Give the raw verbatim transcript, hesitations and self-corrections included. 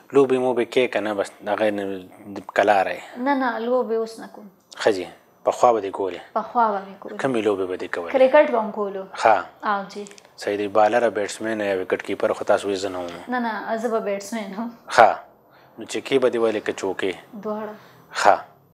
لوبې موبې کې که نه بس هغه نه کلاره یې؟ نه نه لوبې اوس نه کوم. ښه جي پخوا به دې کولې؟ پخوا به مې کولې. کومې لوبې به دې کولې؟ کرکټ به هم کولو. ښه او جي صحیح دی. بالر بیټسمین یا وکټ کیپر خو تاسو وایي زه نه وم. نه نه زه به بیټسمین وم. ښه نو چکې به دې ویلې که چوکې؟ دواړه. ښه